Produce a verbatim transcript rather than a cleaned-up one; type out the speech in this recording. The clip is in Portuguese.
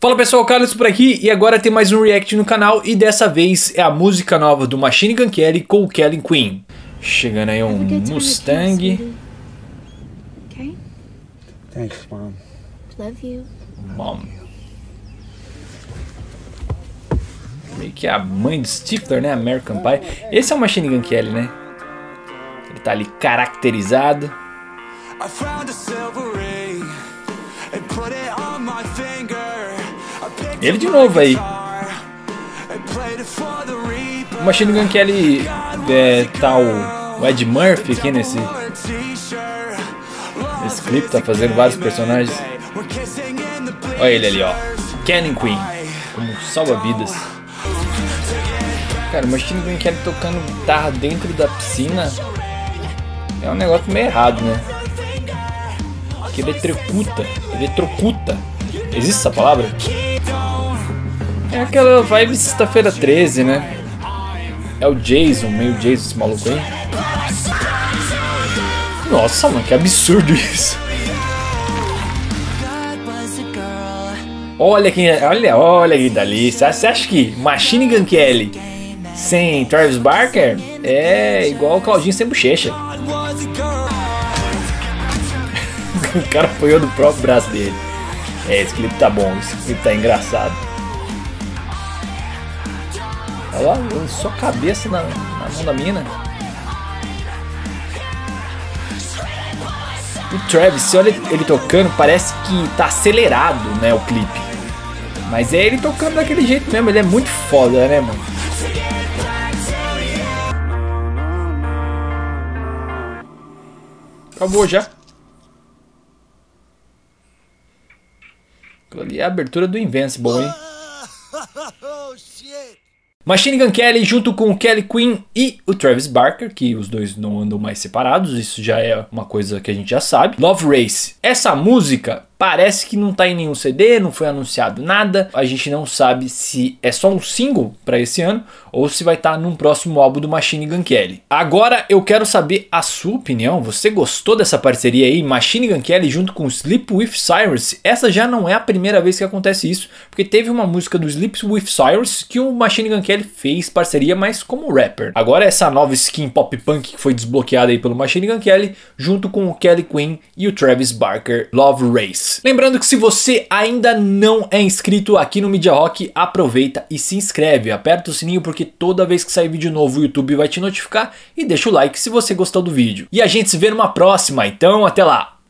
Fala pessoal, Carlos por aqui e agora tem mais um react no canal e dessa vez é a música nova do Machine Gun Kelly com o Kelly Queen. Chegando aí um Mustang. Okay? Thanks, Mom. Love you. Mom. Meio que é a mãe de Stifler, né? American Pie. Esse é o Machine Gun Kelly, né? Ele tá ali caracterizado. Ele de novo aí. O Machine Gun Kelly é, tá o, o Ed Murphy aqui nesse, nesse clipe, tá fazendo vários personagens. Olha ele ali, ó. Kelly Queen, como salva-vidas. Cara, o Machine Gun Kelly tocando guitarra dentro da piscina é um negócio meio errado, né? Que eletrocuta, eletrocuta. Existe essa palavra? É aquela vibe sexta-feira treze, né? É o Jason, meio Jason esse maluco aí. Nossa, mano, que absurdo isso. Olha quem, olha, olha quem dali. Você acha que Machine Gun Kelly sem Travis Barker é igual o Claudinho sem bochecha? O cara apoiou do próprio braço dele. É, esse clipe tá bom, esse clipe tá engraçado. Olha lá, só cabeça na, na mão da mina. O Travis, se olha ele tocando, parece que tá acelerado, né, o clipe. Mas é ele tocando daquele jeito mesmo, ele é muito foda, né, mano? Acabou já. Aquilo ali é a abertura do Invincible, hein? Machine Gun Kelly junto com o Kelly Queen e o Travis Barker, que os dois não andam mais separados, isso já é uma coisa que a gente já sabe. Love Race. Essa música parece que não tá em nenhum C D, não foi anunciado nada. A gente não sabe se é só um single para esse ano ou se vai estar num próximo álbum do Machine Gun Kelly. Agora eu quero saber a sua opinião. Você gostou dessa parceria aí? Machine Gun Kelly junto com Sleep with Cyrus. Essa já não é a primeira vez que acontece isso, porque teve uma música do Sleep with Cyrus que o Machine Gun Kelly fez parceria, mas como rapper. Agora essa nova skin pop punk que foi desbloqueada aí pelo Machine Gun Kelly junto com o Kelly Queen e o Travis Barker, Love Race. Lembrando que se você ainda não é inscrito aqui no Mídia Rock, aproveita e se inscreve. Aperta o sininho porque toda vez que sair vídeo novo o YouTube vai te notificar e deixa o like se você gostou do vídeo. E a gente se vê numa próxima, então até lá!